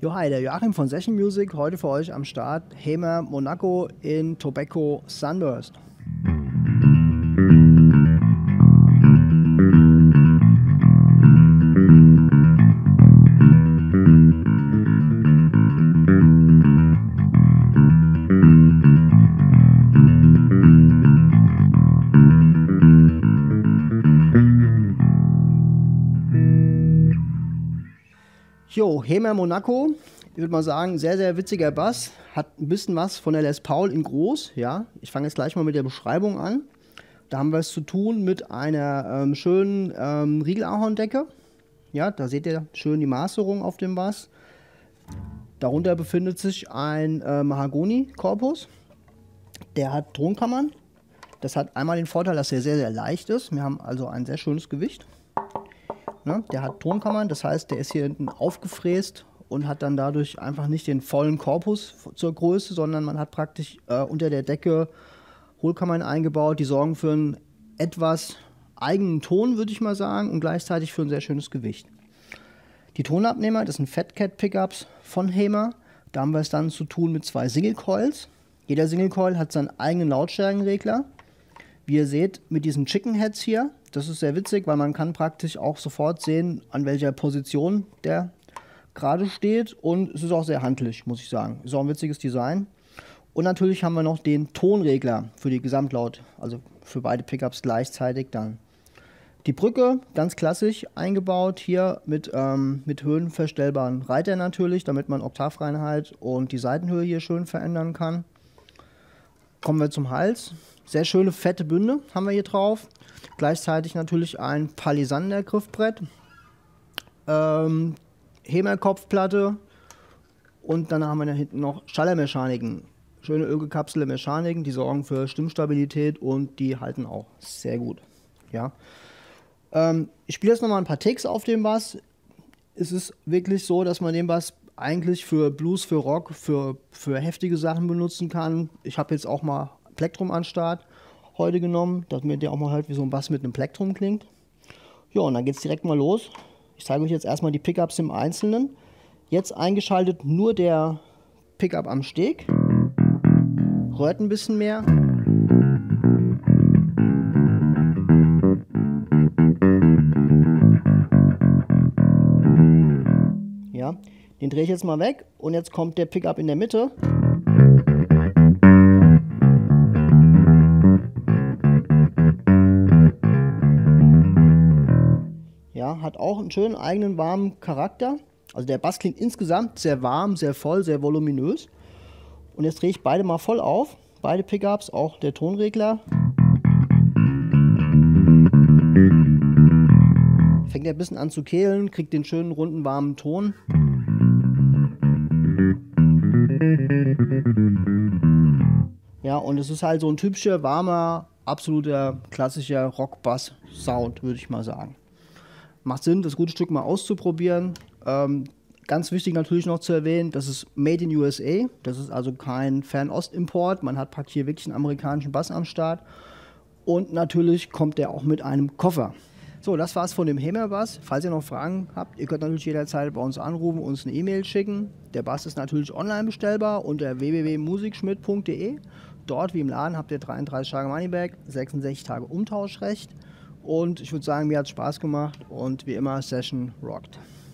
Jo, hi, der Joachim von Session Music, heute für euch am Start Hamer Monaco in Tobacco Sunburst. Jo, Hamer Monaco, ich würde mal sagen, sehr, sehr witziger Bass, hat ein bisschen was von der Les Paul in groß, ja. Ich fange jetzt gleich mal mit der Beschreibung an. Da haben wir es zu tun mit einer schönen Riegelahorndecke. Ja, da seht ihr schön die Maserung auf dem Bass. Darunter befindet sich ein Mahagoni-Korpus. Der hat Tonkammern. Das hat einmal den Vorteil, dass er sehr, sehr leicht ist. Wir haben also ein sehr schönes Gewicht. Ne? Der hat Tonkammern, das heißt, der ist hier hinten aufgefräst und hat dann dadurch einfach nicht den vollen Korpus zur Größe, sondern man hat praktisch unter der Decke Hohlkammern eingebaut, die sorgen für einen etwas eigenen Ton, würde ich mal sagen, und gleichzeitig für ein sehr schönes Gewicht. Die Tonabnehmer, das sind Fat Cat Pickups von Hamer. Da haben wir es dann zu tun mit zwei Single Coils. Jeder Single Coil hat seinen eigenen Lautstärkenregler. Wie ihr seht, mit diesen Chicken Heads hier, das ist sehr witzig, weil man kann praktisch auch sofort sehen, an welcher Position der gerade steht, und es ist auch sehr handlich, muss ich sagen. Ist auch ein witziges Design. Und natürlich haben wir noch den Tonregler für die Gesamtlaut, also für beide Pickups gleichzeitig dann. Die Brücke, ganz klassisch eingebaut, hier mit höhenverstellbaren Reitern natürlich, damit man Oktavreinheit und die Saitenhöhe hier schön verändern kann. Kommen wir zum Hals. Sehr schöne fette Bünde haben wir hier drauf. Gleichzeitig natürlich ein Palisander Griffbrett. Hamer-Kopfplatte. Und dann haben wir da hinten noch Schallermechaniken. Schöne ölgekapselte Mechaniken, die sorgen für Stimmstabilität und die halten auch sehr gut. Ja. Ich spiele jetzt nochmal ein paar Takes auf dem Bass. Es ist wirklich so, dass man den Bass eigentlich für Blues, für Rock, für heftige Sachen benutzen kann. Ich habe jetzt auch mal Plektrum an Start heute genommen, damit ihr auch mal hört, wie so ein Bass mit einem Plektrum klingt. Ja, und dann geht es direkt mal los. Ich zeige euch jetzt erstmal die Pickups im Einzelnen. Jetzt eingeschaltet nur der Pickup am Steg. Röhrt ein bisschen mehr. Ja, den drehe ich jetzt mal weg und jetzt kommt der Pickup in der Mitte. Ja, hat auch einen schönen eigenen warmen Charakter. Also der Bass klingt insgesamt sehr warm, sehr voll, sehr voluminös. Und jetzt drehe ich beide mal voll auf. Beide Pickups, auch der Tonregler. Fängt er ein bisschen an zu kehlen, kriegt den schönen runden warmen Ton. Ja, und es ist halt so ein typischer, warmer, absoluter, klassischer Rock-Bass-Sound, würde ich mal sagen. Macht Sinn, das gute Stück mal auszuprobieren. Ganz wichtig natürlich noch zu erwähnen, das ist Made in USA. Das ist also kein Fernost-Import. Man hat praktisch hier wirklich einen amerikanischen Bass am Start. Und natürlich kommt der auch mit einem Koffer. So, das war's von dem Hamer Bass. Falls ihr noch Fragen habt, ihr könnt natürlich jederzeit bei uns anrufen, uns eine E-Mail schicken. Der Bass ist natürlich online bestellbar unter www.musikschmidt.de. Dort wie im Laden habt ihr 33 Tage Moneyback, 66 Tage Umtauschrecht. Und ich würde sagen, mir hat es Spaß gemacht und wie immer, Session rockt.